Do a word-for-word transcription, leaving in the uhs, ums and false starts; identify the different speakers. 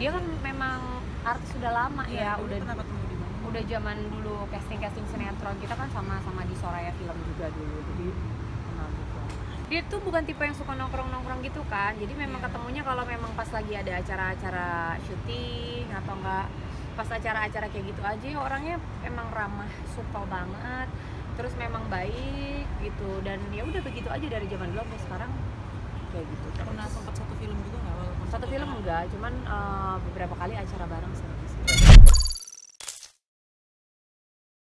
Speaker 1: dia kan memang artis sudah lama ya,
Speaker 2: ya
Speaker 1: udah
Speaker 2: pernah ketemu di mana?
Speaker 1: udah zaman dulu casting-casting sinetron kita kan sama-sama di Soraya Film juga dulu, jadi kenal gitu. Dia tuh bukan tipe yang suka nongkrong-nongkrong gitu kan, jadi memang
Speaker 2: Yeah.
Speaker 1: ketemunya kalau memang pas lagi ada acara-acara syuting atau enggak pas acara-acara kayak gitu aja. Orangnya emang ramah, supel banget, terus memang baik gitu, dan ya udah begitu aja dari zaman dulu sampai sekarang kayak gitu.
Speaker 2: Pernah sempat satu film juga nggak walaupun
Speaker 1: Satu film
Speaker 2: satunya-
Speaker 1: enggak, cuman uh, beberapa kali acara bareng sih.